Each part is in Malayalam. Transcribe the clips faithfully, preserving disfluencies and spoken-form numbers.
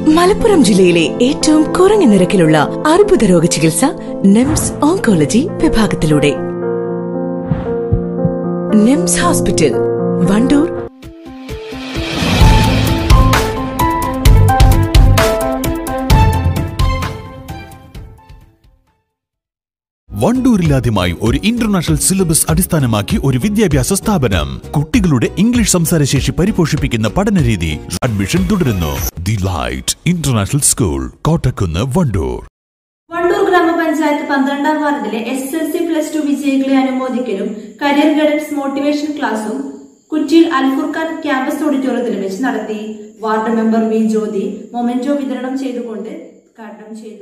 മലപ്പുറം ജില്ലയിലെ ഏറ്റവും കുറഞ്ഞ നിരക്കിലുള്ള അർബുദ രോഗ ചികിത്സ നിംസ് ഓങ്കോളജി വിഭാഗത്തിലൂടെ. നിംസ് ഹോസ്പിറ്റൽ, വണ്ടൂർ. വണ്ടൂരിലാദ്യമായി ഒരു ഇന്റർനാഷണൽ സിലബസ് അടിസ്ഥാനമാക്കി ഒരു വിദ്യാഭ്യാസ സ്ഥാപനം. കുട്ടികളുടെ ഇംഗ്ലീഷ് സംസാരശേഷി പരിപോഷിപ്പിക്കുന്ന പഠനരീതി. അഡ്മിഷൻ തുടരുന്നു. The Light International School, Kottakkunnu, Wandoor. Wandoor ഗ്രാമപഞ്ചായത്ത് പന്ത്രണ്ടാം വാർഡിലെ S L C plus two വിജയികളെ അനുമോദിക്കലും കരിയർ ഗൈഡൻസ് മോട്ടിവേഷൻ ക്ലാസും കുറ്റിയിൽ അൽഫുർഖാൻ ക്യാമ്പസ് ഓഡിറ്റോറിയത്തിൽ വെച്ച് നടത്തി. Ward member V Jyothi memento വിതരണം ചെയ്തുകൊണ്ട് ഉദ്ഘാടനം ചെയ്തു.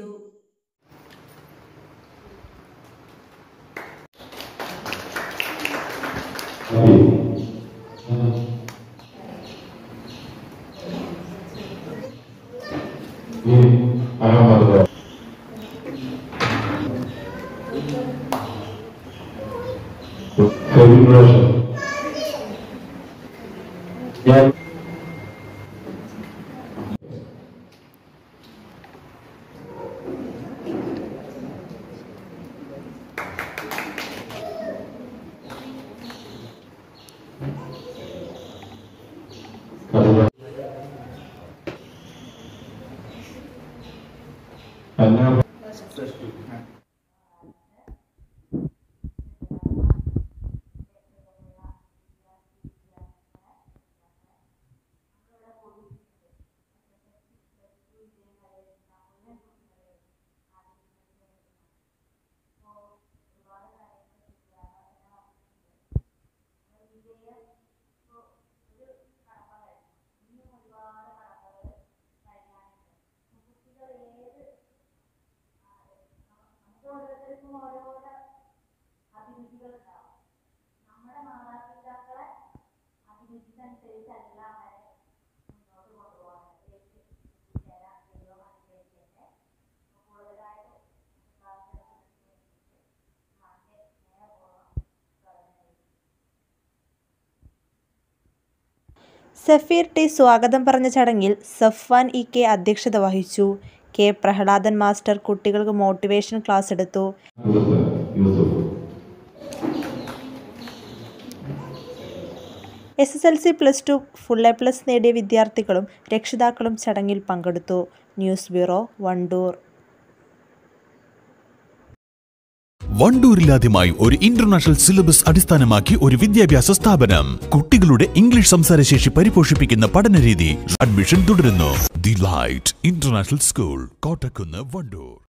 നമ്മുടെ മാതാപിതാക്കളെ അഭിരുചിക്കനുസരിച്ചല്ല അവരെ മുന്നോട്ട് കൊണ്ടുപോകാൻ കൂടുതലായിട്ട് സഫീർ ടി സ്വാഗതം പറഞ്ഞ ചടങ്ങിൽ സഫ്വാൻ ഇ കെ അധ്യക്ഷത വഹിച്ചു. കെ പ്രഹ്ലാദൻ മാസ്റ്റർ കുട്ടികൾക്ക് മോട്ടിവേഷൻ ക്ലാസ് എടുത്തു. S S L C plus two full A plus നേടിയ വിദ്യാർത്ഥികളും രക്ഷിതാക്കളും ചടങ്ങിൽ പങ്കെടുത്തു. News bureau, Wandoor. വണ്ടൂരിലാദ്യമായി ഒരു ഇന്റർനാഷണൽ സിലബസ് അടിസ്ഥാനമാക്കി ഒരു വിദ്യാഭ്യാസ സ്ഥാപനം. കുട്ടികളുടെ ഇംഗ്ലീഷ് സംസാരശേഷി പരിപോഷിപ്പിക്കുന്ന പഠനരീതി. അഡ്മിഷൻ തുടരുന്നു. The Light International School, Kottakkunnu, Wandoor.